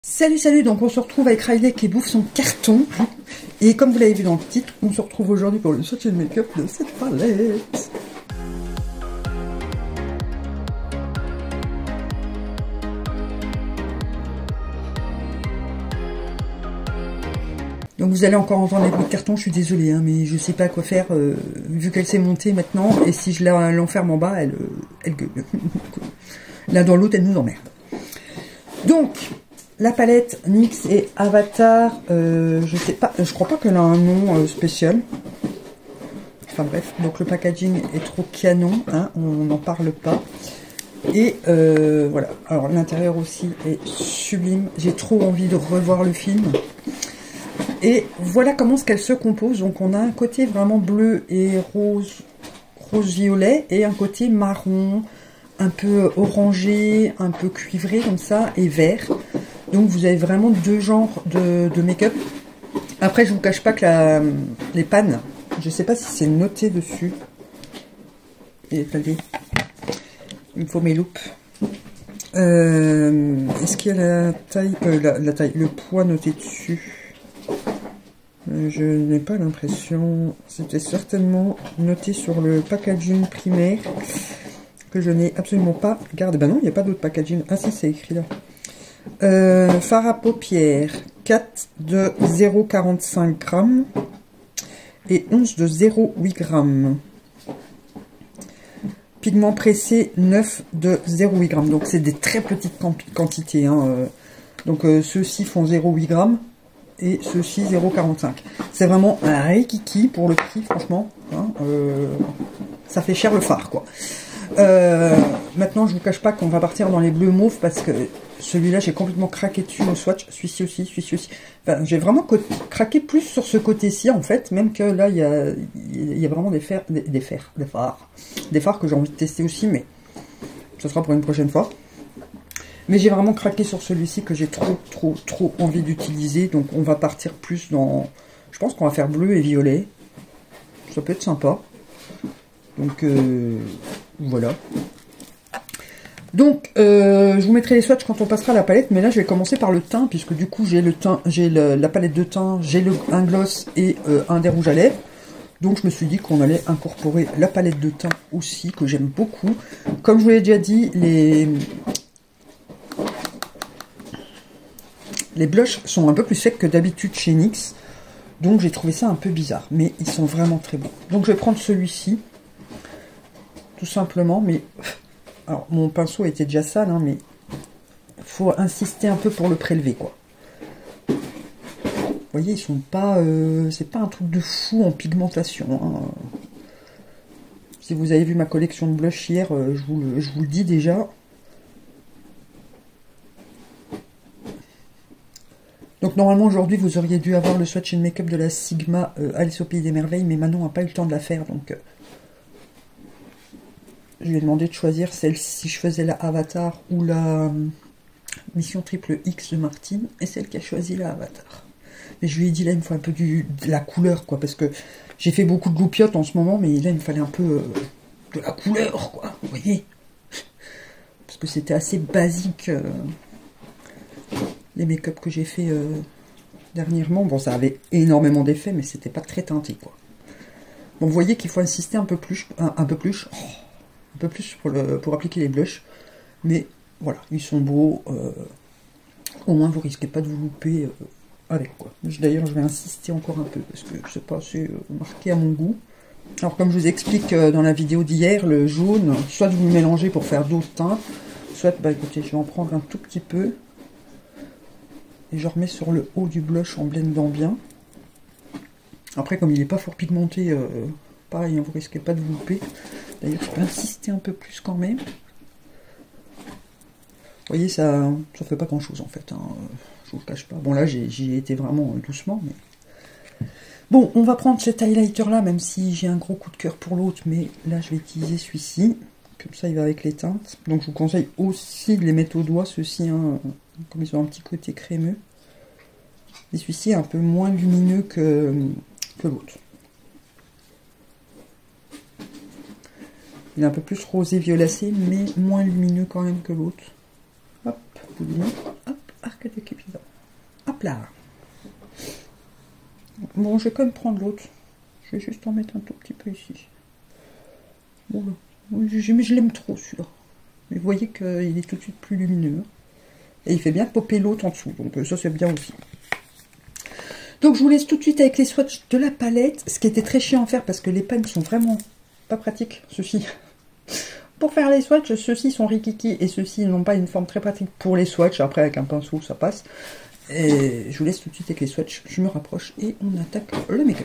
Salut, salut, donc on se retrouve avec Riley qui bouffe son carton. Et comme vous l'avez vu dans le titre, on se retrouve aujourd'hui pour le swatch and make-up de cette palette. Donc vous allez encore entendre les bruits de carton, je suis désolée, hein, mais je sais pas quoi faire vu qu'elle s'est montée maintenant. Et si je l'enferme en bas, elle gueule. L'un dans l'autre, elle nous emmerde. Donc... la palette NYX et Avatar, je sais pas, je crois pas qu'elle a un nom spécial. Enfin bref, donc le packaging est trop canon, hein, on n'en parle pas. Et voilà, alors l'intérieur aussi est sublime, j'ai trop envie de revoir le film. Et voilà comment ce qu'elle se compose, donc on a un côté vraiment bleu et rose-violet, et un côté marron, un peu orangé, un peu cuivré comme ça, et vert. Donc vous avez vraiment deux genres de make-up. Après, je vous cache pas que les pannes, je sais pas si c'est noté dessus. Et attendez, il me faut mes loupes. Est-ce qu'il y a la taille, le poids noté dessus? Je n'ai pas l'impression. C'était certainement noté sur le packaging primaire que je n'ai absolument pas gardé. Ben non, il n'y a pas d'autre packaging. Ah si, c'est écrit là. Fard à paupières 4 de 0,45 g et 11 de 0,8 g. Pigment pressé 9 de 0,8 g. Donc c'est des très petites quantités. Hein. Donc ceux-ci font 0,8 g et ceux-ci 0,45. C'est vraiment un rikiki pour le prix, franchement. Hein. Ça fait cher le fard, quoi. Maintenant, je vous cache pas qu'on va partir dans les bleus mauves parce que celui-là, j'ai complètement craqué dessus au swatch. Celui-ci aussi, celui-ci aussi. Enfin, j'ai vraiment craqué plus sur ce côté-ci, en fait. Même que là, il y a vraiment des fards que j'ai envie de tester aussi, mais ce sera pour une prochaine fois. Mais j'ai vraiment craqué sur celui-ci que j'ai trop envie d'utiliser. Donc, on va partir plus dans... Je pense qu'on va faire bleu et violet. Ça peut être sympa. Donc, voilà. Donc, je vous mettrai les swatchs quand on passera à la palette, mais là je vais commencer par le teint, puisque du coup j'ai le teint, j'ai la palette de teint, j'ai un gloss et un des rouges à lèvres. Donc je me suis dit qu'on allait incorporer la palette de teint aussi, que j'aime beaucoup. Comme je vous l'ai déjà dit, les blushs sont un peu plus secs que d'habitude chez NYX, donc j'ai trouvé ça un peu bizarre, mais ils sont vraiment très bons. Donc je vais prendre celui-ci, tout simplement, mais... Alors, mon pinceau était déjà sale, hein, mais il faut insister un peu pour le prélever, quoi. Vous voyez, ils sont pas... c'est pas un truc de fou en pigmentation. Hein. Si vous avez vu ma collection de blush hier, je vous le dis déjà. Donc, normalement, aujourd'hui, vous auriez dû avoir le swatch and make-up de la Sigma Alice au Pays des Merveilles, mais Manon n'a pas eu le temps de la faire, donc... je lui ai demandé de choisir celle-ci, je faisais la Avatar ou la Mission Triple X de Martine, et celle qui a choisi la Avatar. Mais je lui ai dit, là, il me faut un peu de la couleur, quoi, parce que j'ai fait beaucoup de loupiottes en ce moment, mais là, il me fallait un peu de la couleur, quoi, vous voyez. Parce que c'était assez basique, les make-up que j'ai fait dernièrement. Bon, ça avait énormément d'effets, mais c'était pas très teinté, quoi. Bon, vous voyez qu'il faut insister un peu plus, pour appliquer les blushs, mais voilà, ils sont beaux, au moins vous risquez pas de vous louper avec, quoi. D'ailleurs, je vais insister encore un peu, parce que je sais pas, c'est marqué à mon goût. Alors, comme je vous explique dans la vidéo d'hier, le jaune, soit vous le mélangez pour faire d'autres teints, soit, bah écoutez, je vais en prendre un tout petit peu, et je remets sur le haut du blush en blendant bien. Après, comme il n'est pas fort pigmenté, pareil, hein, vous risquez pas de vous louper. D'ailleurs, je peux insister un peu plus quand même. Vous voyez, ça fait pas grand chose en fait. Hein. Je vous le cache pas. Bon, là, j'y ai été vraiment doucement. Mais... bon, on va prendre cet highlighter là, même si j'ai un gros coup de cœur pour l'autre. Mais là, je vais utiliser celui-ci. Comme ça, il va avec les teintes. Donc, je vous conseille aussi de les mettre au doigt, ceux-ci, hein, comme ils ont un petit côté crémeux. Et celui-ci est un peu moins lumineux que l'autre. Il est un peu plus rosé violacé, mais moins lumineux quand même que l'autre. Hop, hop. arc de Cupidon. Hop là. Bon, je vais quand même prendre l'autre. Je vais juste en mettre un tout petit peu ici. Bon, je l'aime trop celui-là. Mais vous voyez qu'il est tout de suite plus lumineux. Et il fait bien popper l'autre en dessous. Donc ça c'est bien aussi. Donc je vous laisse tout de suite avec les swatchs de la palette. Ce qui était très chiant à faire parce que les pannes sont vraiment pas pratiques. Ceux-ci. Pour faire les swatchs, ceux-ci sont rikiki et ceux-ci n'ont pas une forme très pratique pour les swatchs. Après avec un pinceau ça passe. Et je vous laisse tout de suite avec les swatchs. Je me rapproche et on attaque le make-up.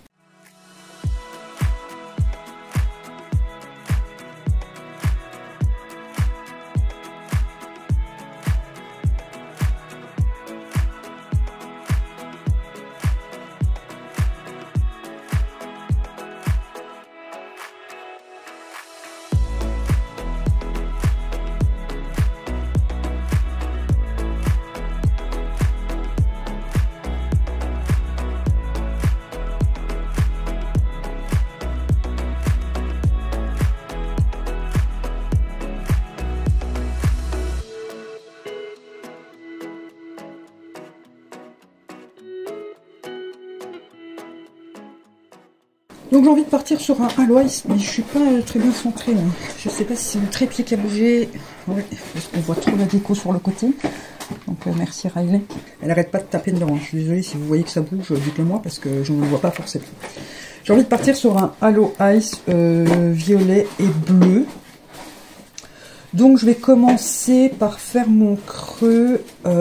Donc j'ai envie de partir sur un Alois, mais je suis pas très bien centrée. Hein. Je sais pas si c'est le trépied qui a bougé. Oui, parce qu'on voit trop la déco sur le côté. Donc merci Riley. Elle arrête pas de taper dedans. Je suis désolée si vous voyez que ça bouge, dites-le moi parce que je ne le vois pas forcément. J'ai envie de partir sur un Halo Ice violet et bleu. Donc je vais commencer par faire mon creux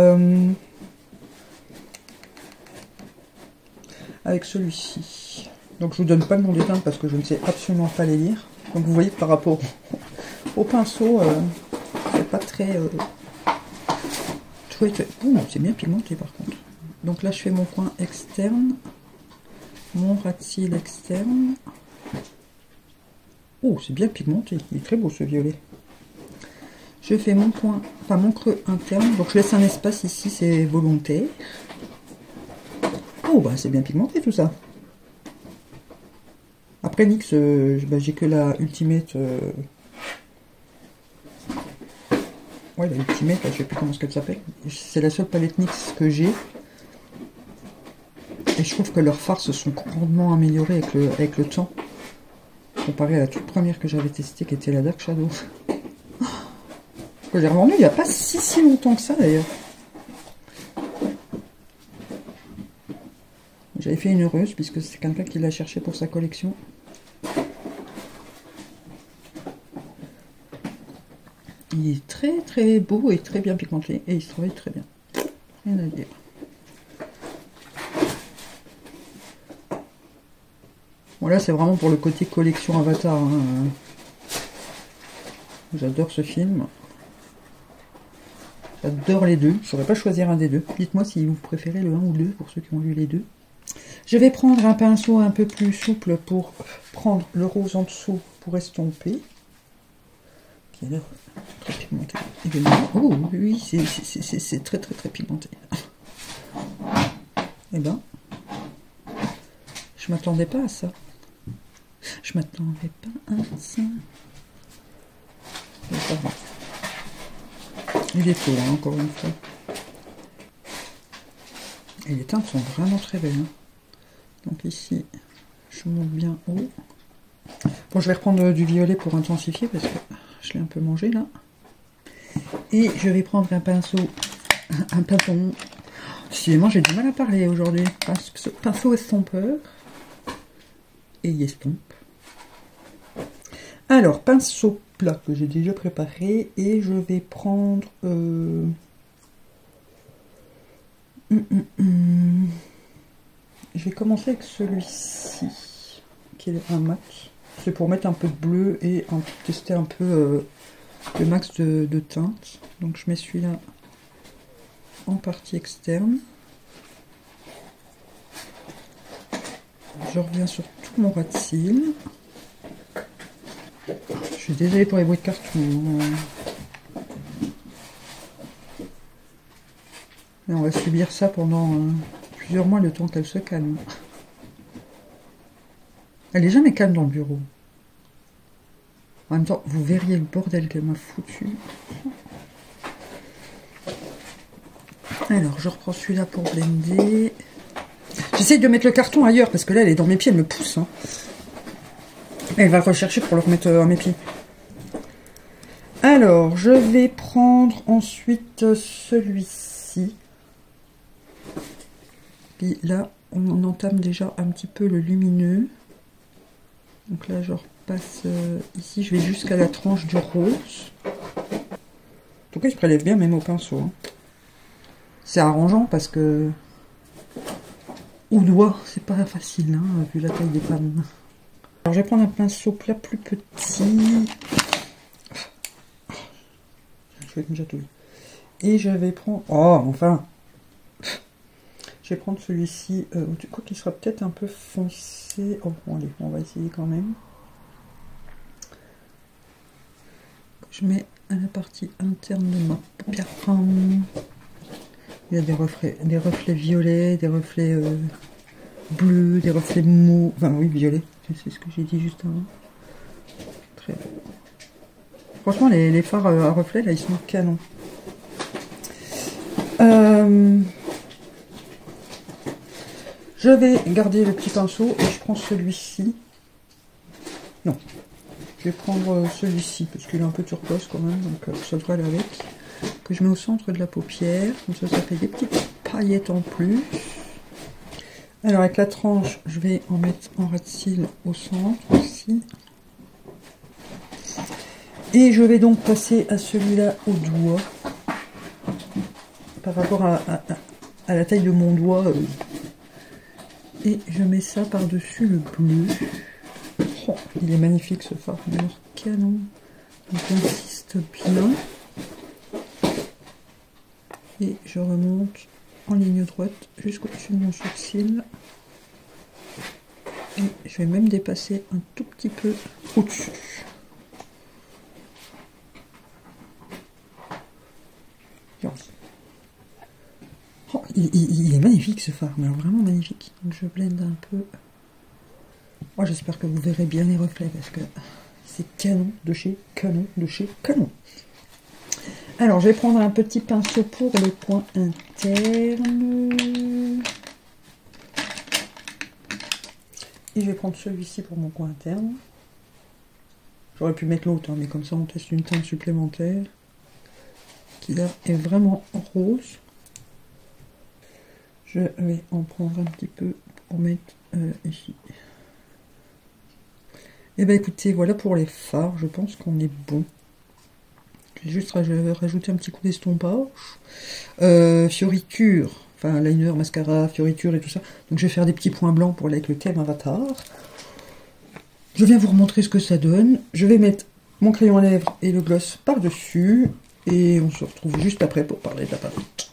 avec celui-ci. Donc je vous donne pas le nom des teintes parce que je ne sais absolument pas les lire. Donc vous voyez que par rapport au pinceau, c'est pas très... c'est bien pigmenté par contre. Donc là je fais mon coin externe, mon ras de cils externe. Oh, c'est bien pigmenté, il est très beau ce violet. Je fais mon coin, enfin mon creux interne, donc je laisse un espace ici, c'est volontaire. Oh, bah c'est bien pigmenté tout ça. Après NYX, j'ai que la Ultimate. Ouais, la Ultimate, là, je sais plus comment elle s'appelle. C'est la seule palette NYX que j'ai. Et je trouve que leurs fards se sont grandement améliorés avec le temps. Comparé à la toute première que j'avais testée, qui était la Dark Shadow. Que j'ai revendu il n'y a pas si longtemps que ça d'ailleurs. J'avais fait une heureuse puisque c'est quelqu'un qui l'a cherché pour sa collection. Il est très beau et très bien pigmenté et il se travaille très bien. Rien à dire. Bon là c'est vraiment pour le côté collection Avatar. Hein. J'adore ce film. J'adore les deux. Je ne saurais pas choisir un des deux. Dites-moi si vous préférez le 1 ou le 2 pour ceux qui ont vu les deux. Je vais prendre un pinceau un peu plus souple pour prendre le rose en dessous pour estomper. Qui a l'air très pigmenté. Oh oui, c'est très pigmenté. Eh ben, je m'attendais pas à ça. Je m'attendais pas à ça. Il est tôt, hein, encore une fois. Et les teintes sont vraiment très belles. Hein. Donc ici, je monte bien haut. Bon, je vais reprendre du violet pour intensifier parce que je l'ai un peu mangé là. Et je vais prendre un pinceau. Décidément, j'ai du mal à parler aujourd'hui. Pinceau estompeur. Et il estompe. Alors, pinceau plat que j'ai déjà préparé. Et je vais prendre... Je vais commencer avec celui-ci, qui est un mat. C'est pour mettre un peu de bleu et tester un peu le max de teinte. Donc je mets celui-là en partie externe. Je reviens sur tout mon ras de cils. Je suis désolée pour les bruits de carton. Et on va subir ça pendant plusieurs mois, le temps qu'elle se calme. Elle est jamais calme dans le bureau. En même temps, vous verriez le bordel qu'elle m'a foutu. Alors, je reprends celui-là pour blender. J'essaye de mettre le carton ailleurs, parce que là, elle est dans mes pieds, elle me pousse. Hein. Elle va le rechercher pour le remettre à mes pieds. Alors, je vais prendre ensuite celui-ci. Puis là, on entame déjà un petit peu le lumineux. Donc là, je repasse ici. Je vais jusqu'à la tranche du rose. En tout cas, il se prélève bien même au pinceau. Hein. C'est arrangeant parce que au doigt, c'est pas facile, hein, vu la taille des femmes. Alors, je vais prendre un pinceau plat plus petit. Je vais déjà tout. Et je vais prendre... Oh, enfin. Je vais prendre celui-ci. Du coup, qui sera peut-être un peu foncé. Oh, bon, allez, on va essayer quand même. Je mets à la partie interne de ma paupière. Il y a des reflets violets, des reflets bleus, des reflets mauves. Enfin, oui, violets. C'est ce que j'ai dit juste avant. Très beau. Franchement, les fards à reflets, là, ils sont canons. Je vais garder le petit pinceau et je prends celui-ci. Non, je vais prendre celui-ci parce qu'il est un peu turquoise quand même, donc ça devrait aller avec. Que je mets au centre de la paupière, comme ça fait des petites paillettes en plus. Alors avec la tranche, je vais en mettre en ras de cils au centre aussi. Et je vais donc passer à celui-là au doigt. Par rapport à la taille de mon doigt. Et je mets ça par-dessus le bleu. Oh, il est magnifique ce fard, il est canon. Donc on insiste bien. Et je remonte en ligne droite jusqu'au-dessus de mon sourcil. Et je vais même dépasser un tout petit peu au-dessus. Oh, il est magnifique ce fard, mais alors vraiment magnifique. Donc je blende un peu. Oh, j'espère que vous verrez bien les reflets parce que c'est canon de chez canon de chez canon. Alors je vais prendre un petit pinceau pour le coin interne. Et je vais prendre celui-ci pour mon coin interne. J'aurais pu mettre l'autre, hein, mais comme ça on teste une teinte supplémentaire. Qui là est vraiment rose. Je vais en prendre un petit peu pour mettre ici. Et bien écoutez, voilà pour les fards, je pense qu'on est bon. Je vais juste rajouter un petit coup d'estompage. Fioriture, enfin liner, mascara, fioriture et tout ça. Donc je vais faire des petits points blancs pour aller avec le thème Avatar. Je viens vous remontrer ce que ça donne. Je vais mettre mon crayon à lèvres et le gloss par-dessus. Et on se retrouve juste après pour parler de la palette.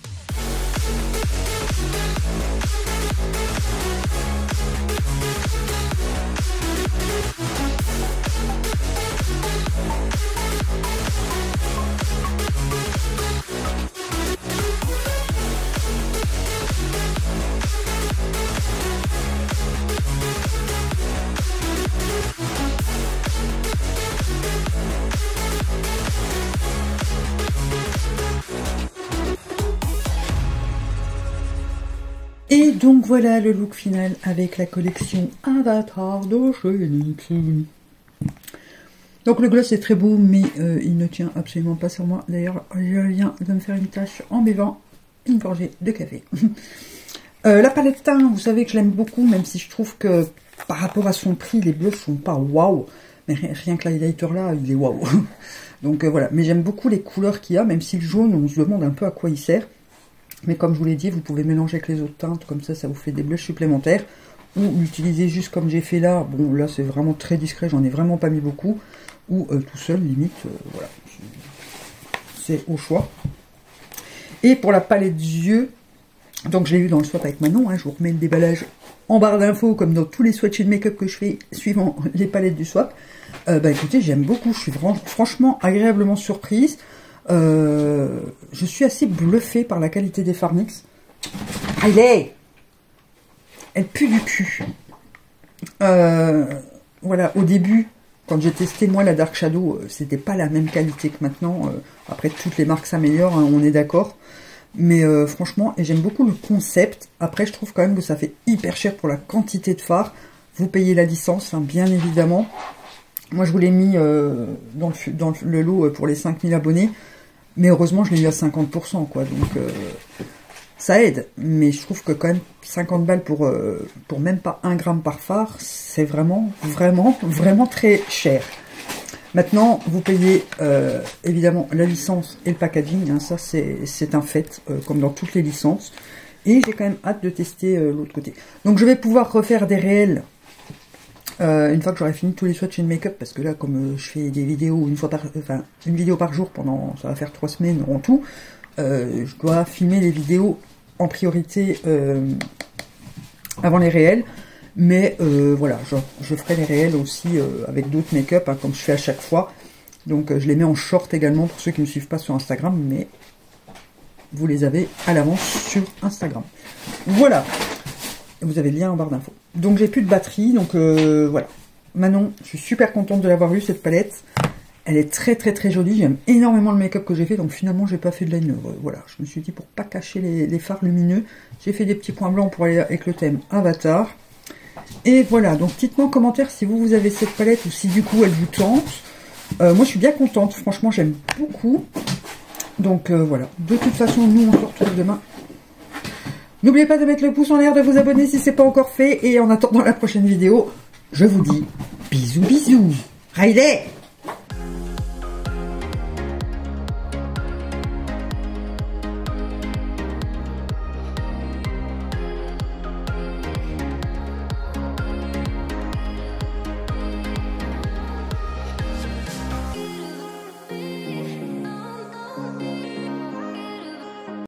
Et donc voilà le look final avec la collection Avatar de chez NYX. Donc le gloss est très beau, mais il ne tient absolument pas sur moi. D'ailleurs, je viens de me faire une tache en buvant une gorgée de café. La palette teint, vous savez que je l'aime beaucoup, même si je trouve que par rapport à son prix, les bleus sont pas waouh. Mais rien que l'highlighter là, il est waouh. Donc voilà, mais j'aime beaucoup les couleurs qu'il y a, même si le jaune, on se demande un peu à quoi il sert. Mais comme je vous l'ai dit, vous pouvez mélanger avec les autres teintes, comme ça, ça vous fait des blushs supplémentaires. Ou l'utiliser juste comme j'ai fait là. Bon, là, c'est vraiment très discret, j'en ai vraiment pas mis beaucoup. Ou tout seul, limite, voilà. C'est au choix. Et pour la palette d'yeux, donc je l'ai eu dans le swap avec Manon, hein, je vous remets le déballage en barre d'infos, comme dans tous les swatchs de make-up que je fais, suivant les palettes du swap. Bah écoutez, j'aime beaucoup, je suis franchement agréablement surprise. Je suis assez bluffée par la qualité des fards NYX. Elle pue du cul. Voilà, au début, quand j'ai testé moi la Dark Shadow, c'était pas la même qualité que maintenant. Après, toutes les marques s'améliorent, hein, on est d'accord. Mais franchement, et j'aime beaucoup le concept. Après, je trouve quand même que ça fait hyper cher pour la quantité de fard. Vous payez la licence, hein, bien évidemment. Moi, je vous l'ai mis dans le lot pour les 5000 abonnés. Mais heureusement, je l'ai mis à 50%, quoi. Donc, ça aide. Mais je trouve que quand même, 50 balles pour même pas 1 gramme par phare, c'est vraiment, vraiment, vraiment très cher. Maintenant, vous payez évidemment la licence et le packaging, hein, ça c'est un fait, comme dans toutes les licences. Et j'ai quand même hâte de tester l'autre côté. Donc je vais pouvoir refaire des réels une fois que j'aurai fini tous les swatchs de make-up, parce que là, comme je fais des vidéos une vidéo par jour pendant, ça va faire 3 semaines en tout, je dois filmer les vidéos en priorité avant les réels. Mais voilà, je ferai les réels aussi avec d'autres make-up, hein, comme je fais à chaque fois. Donc je les mets en short également pour ceux qui ne me suivent pas sur Instagram, mais vous les avez à l'avance sur Instagram. Voilà, vous avez le lien en barre d'infos. Donc j'ai plus de batterie, donc voilà. Manon, je suis super contente de l'avoir eu cette palette. Elle est très très très jolie, j'aime énormément le make-up que j'ai fait, donc finalement j'ai pas fait de liner. Voilà, je me suis dit pour pas cacher les fards lumineux, j'ai fait des petits points blancs pour aller avec le thème Avatar. Et voilà, donc dites-moi en commentaire si vous avez cette palette ou si du coup elle vous tente. Moi je suis bien contente, franchement j'aime beaucoup. Donc voilà, de toute façon nous on se retrouve demain. N'oubliez pas de mettre le pouce en l'air, de vous abonner si c'est pas encore fait. Et en attendant la prochaine vidéo, je vous dis bisous bisous. Riley!